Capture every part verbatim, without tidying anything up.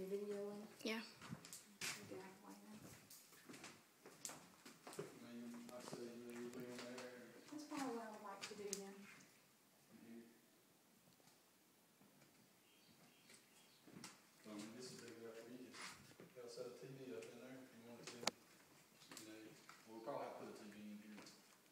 you videoing? Yeah. Okay, wait a minute. I mean, I see you being there. That's probably what I would like to do then. I mean, this is big enough for you. You gotta set a T V up in there if you wanted to. You know, we'll probably have to put a T V in here.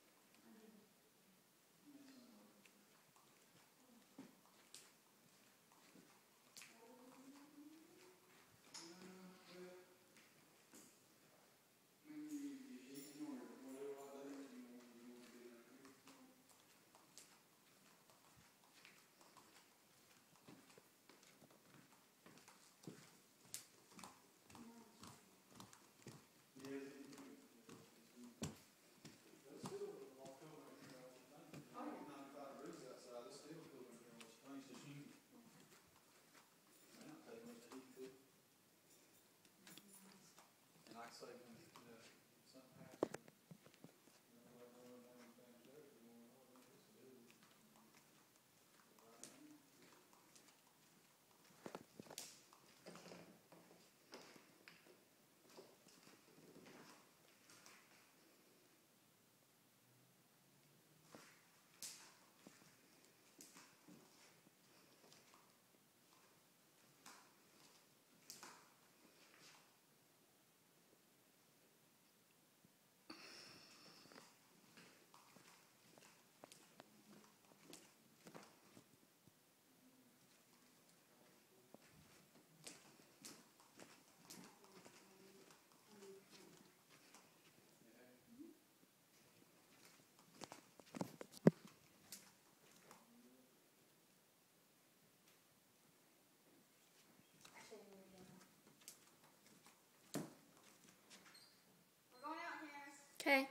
So, you know, something happens. You know, like one of them things there, you know, what this is. Actually, we're gonna. We're going out, Harris. Okay.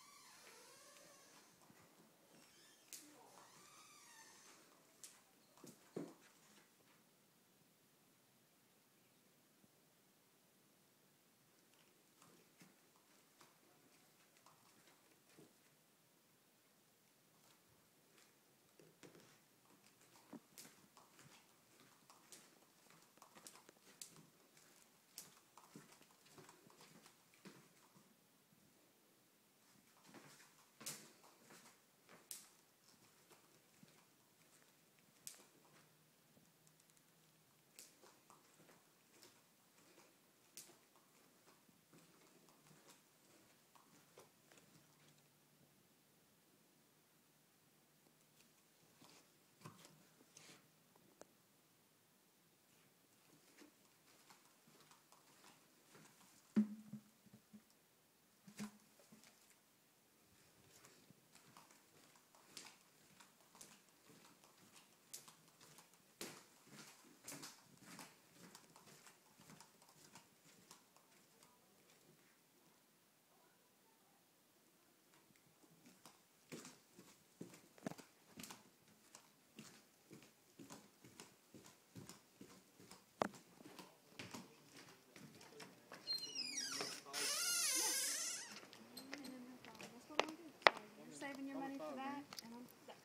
Saving your money for that, and I'm that.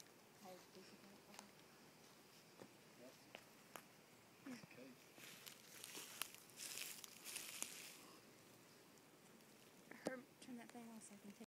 Herb, turn that thing off so I can take